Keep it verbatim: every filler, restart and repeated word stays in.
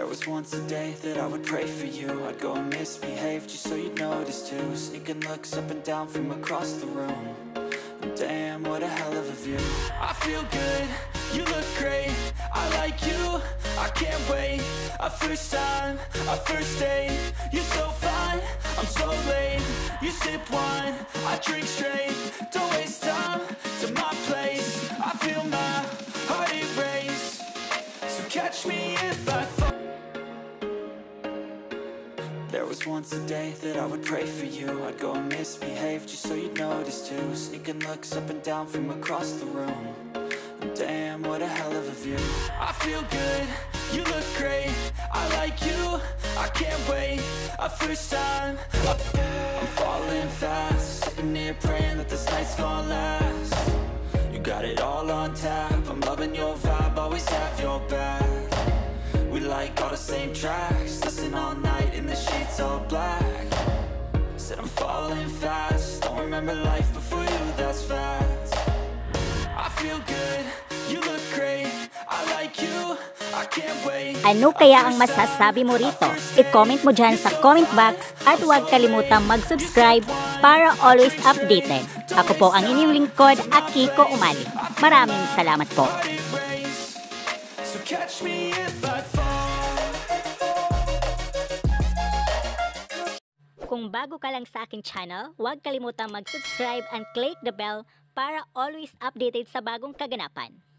There was once a day that I would pray for you. I'd go and misbehave just so you'd notice too. Sneaking looks up and down from across the room. And damn, what a hell of a view. I feel good, you look great, I like you, I can't wait. A first time, a first date, you're so fine, I'm so late. You sip wine, I drink straight, don't waste time to my place. I feel my heart erase, so catch me if I fall. There was once a day that I would pray for you. I'd go and misbehave just so you'd notice too. Sneaking looks up and down from across the room. And damn, what a hell of a view. I feel good, you look great, I like you, I can't wait. A first time, I'm falling fast, sitting here praying that this night's gonna last. You got it all on tap, I'm loving your vibe, always have your back. We like all the same tracks, listen all night in the sheets all black. Said I'm falling fast, don't remember life before you, that's facts. I feel good, you look great, I like you, I can't wait. Ano kaya ang masasabi mo rito? I-comment mo dyan sa comment box at huwag kalimutang mag-subscribe para always updated. Ako po ang inyong lingkod, Akiko Umali. Maraming salamat po. So catch me if I fall. Kung bago ka lang sa aking channel, huwag kalimutang mag-subscribe and click the bell para always updated sa bagong kaganapan.